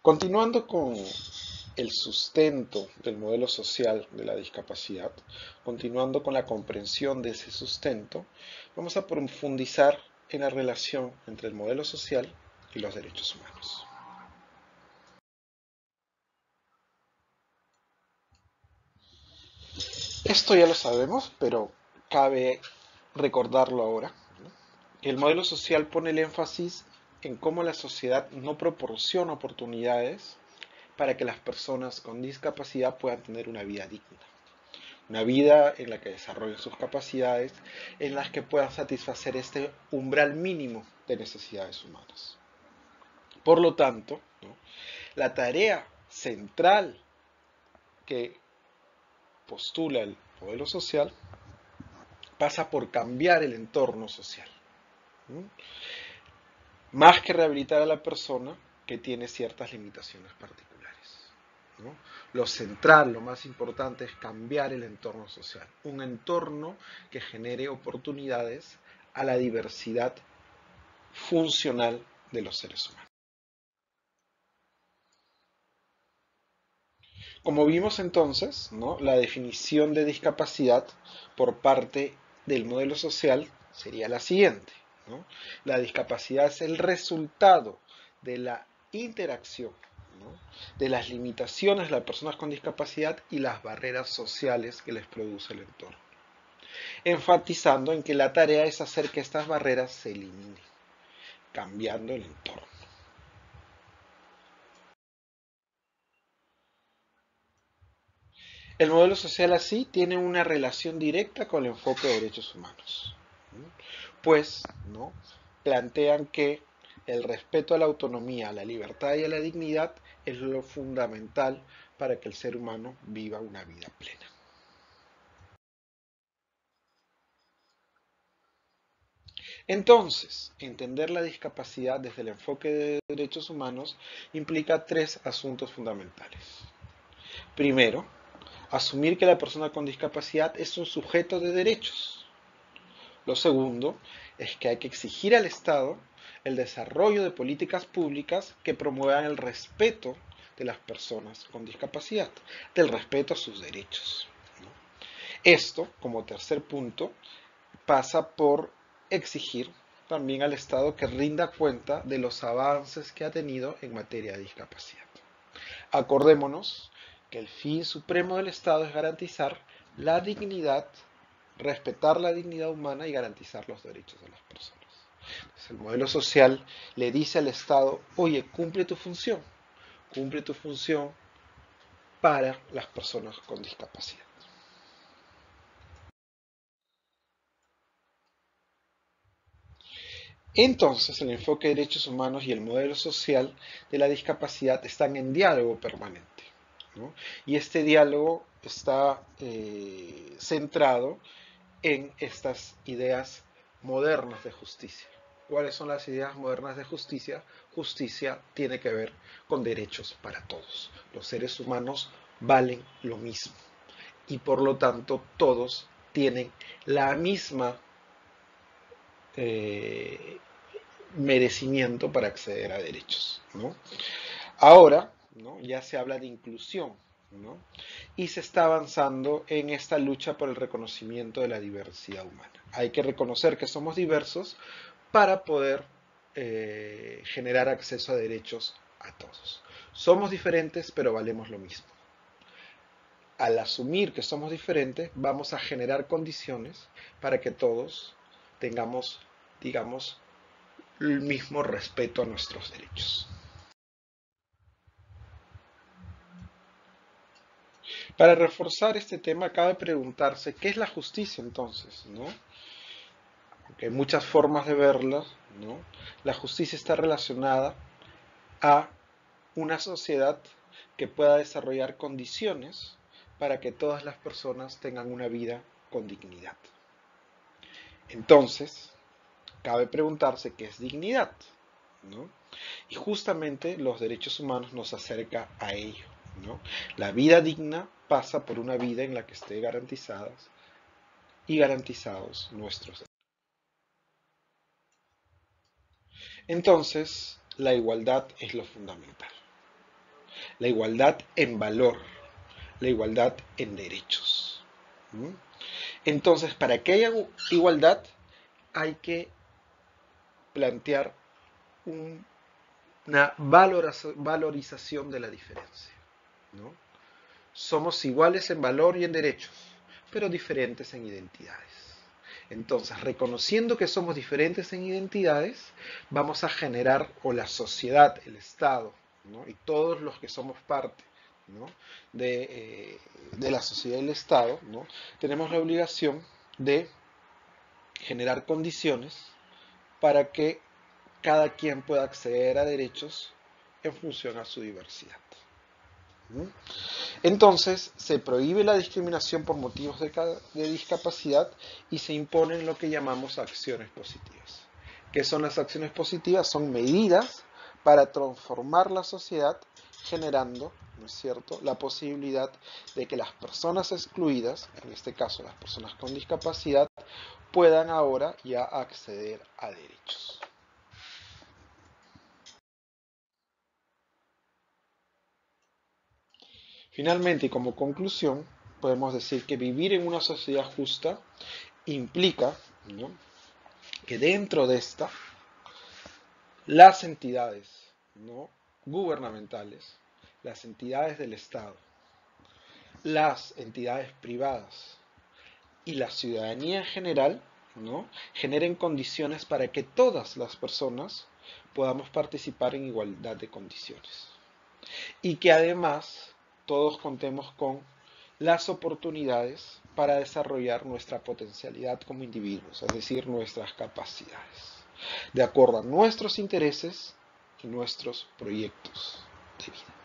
Continuando con el sustento del modelo social de la discapacidad, continuando con la comprensión de ese sustento, vamos a profundizar en la relación entre el modelo social y los derechos humanos. Esto ya lo sabemos, pero cabe recordarlo ahora. El modelo social pone el énfasis en cómo la sociedad no proporciona oportunidades para que las personas con discapacidad puedan tener una vida digna. Una vida en la que desarrollen sus capacidades, en las que puedan satisfacer este umbral mínimo de necesidades humanas. Por lo tanto, ¿no?, la tarea central que postula el modelo social pasa por cambiar el entorno social. ¿No? Más que rehabilitar a la persona que tiene ciertas limitaciones particulares. ¿No? Lo central, lo más importante es cambiar el entorno social. Un entorno que genere oportunidades a la diversidad funcional de los seres humanos. Como vimos entonces, ¿no?, la definición de discapacidad por parte del modelo social sería la siguiente. ¿No? La discapacidad es el resultado de la interacción, ¿no?, de las limitaciones de las personas con discapacidad y las barreras sociales que les produce el entorno, enfatizando en que la tarea es hacer que estas barreras se eliminen, cambiando el entorno. El modelo social así tiene una relación directa con el enfoque de derechos humanos, pues, ¿no?, plantean que el respeto a la autonomía, a la libertad y a la dignidad es lo fundamental para que el ser humano viva una vida plena. Entonces, entender la discapacidad desde el enfoque de derechos humanos implica tres asuntos fundamentales. Primero, asumir que la persona con discapacidad es un sujeto de derechos. Lo segundo es que hay que exigir al Estado el desarrollo de políticas públicas que promuevan el respeto de las personas con discapacidad, del respeto a sus derechos. Esto, como tercer punto, pasa por exigir también al Estado que rinda cuenta de los avances que ha tenido en materia de discapacidad. Acordémonos que el fin supremo del Estado es garantizar la dignidad, respetar la dignidad humana y garantizar los derechos de las personas. Entonces, el modelo social le dice al Estado, oye, cumple tu función para las personas con discapacidad. Entonces, el enfoque de derechos humanos y el modelo social de la discapacidad están en diálogo permanente, ¿no? Y este diálogo está centrado en estas ideas modernas de justicia. ¿Cuáles son las ideas modernas de justicia? Justicia tiene que ver con derechos para todos. Los seres humanos valen lo mismo y por lo tanto todos tienen la misma merecimiento para acceder a derechos, ¿no? Ahora, ¿no?, ya se habla de inclusión, ¿no?, y se está avanzando en esta lucha por el reconocimiento de la diversidad humana. Hay que reconocer que somos diversos para poder generar acceso a derechos a todos. Somos diferentes, pero valemos lo mismo. Al asumir que somos diferentes, vamos a generar condiciones para que todos tengamos, digamos, el mismo respeto a nuestros derechos. Para reforzar este tema, cabe preguntarse qué es la justicia entonces, ¿no? Porque hay muchas formas de verla, ¿no? La justicia está relacionada a una sociedad que pueda desarrollar condiciones para que todas las personas tengan una vida con dignidad. Entonces, cabe preguntarse qué es dignidad, ¿no? Y justamente los derechos humanos nos acerca a ello, ¿no? La vida digna pasa por una vida en la que esté garantizadas y garantizados nuestros derechos. Entonces, la igualdad es lo fundamental. la igualdad en valor, la igualdad en derechos. ¿Mm? Entonces, para que haya igualdad, hay que plantear una valorización de la diferencia, ¿no? Somos iguales en valor y en derechos, pero diferentes en identidades. Entonces, reconociendo que somos diferentes en identidades, vamos a generar, o la sociedad, el Estado, ¿no? Y todos los que somos parte, ¿no? de la sociedad y el Estado, ¿no? Tenemos la obligación de generar condiciones para que cada quien pueda acceder a derechos en función a su diversidad. ¿Mm? Entonces, se prohíbe la discriminación por motivos de discapacidad y se imponen lo que llamamos acciones positivas. ¿Qué son las acciones positivas? Son medidas para transformar la sociedad generando, ¿no es cierto?, la posibilidad de que las personas excluidas, en este caso las personas con discapacidad, puedan ahora ya acceder a derechos. Finalmente, y como conclusión, podemos decir que vivir en una sociedad justa implica, ¿no?, que dentro de esta, las entidades, ¿no?, gubernamentales, las entidades del Estado, las entidades privadas y la ciudadanía en general, ¿no?, generen condiciones para que todas las personas podamos participar en igualdad de condiciones. Y que además todos contemos con las oportunidades para desarrollar nuestra potencialidad como individuos, es decir, nuestras capacidades, de acuerdo a nuestros intereses y nuestros proyectos de vida.